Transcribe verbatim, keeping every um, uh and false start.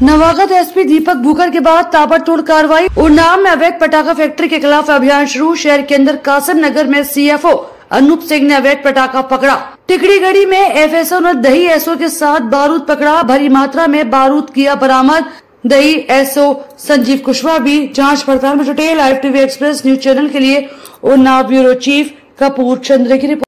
नवागत SP दीपक भूखर के बाद ताबड़तोड़ कार्रवाई। उन्नाव में अवैध पटाखा फैक्ट्री के खिलाफ अभियान शुरू। शहर के अंदर कासिम नगर में सीएफओ अनूप सिंह ने अवैध पटाखा पकड़ा। टिकड़ीगढ़ी में एफएसओ ने दही एसओ के साथ बारूद पकड़ा। भरी मात्रा में बारूद किया बरामद। दही एसओ संजीव कुशवाहा भी जांच पड़ताल में जुटे। Live TV express news channel के लिए उन्नाव ब्यूरो चीफ कपूर चंद्र की रिपोर्ट।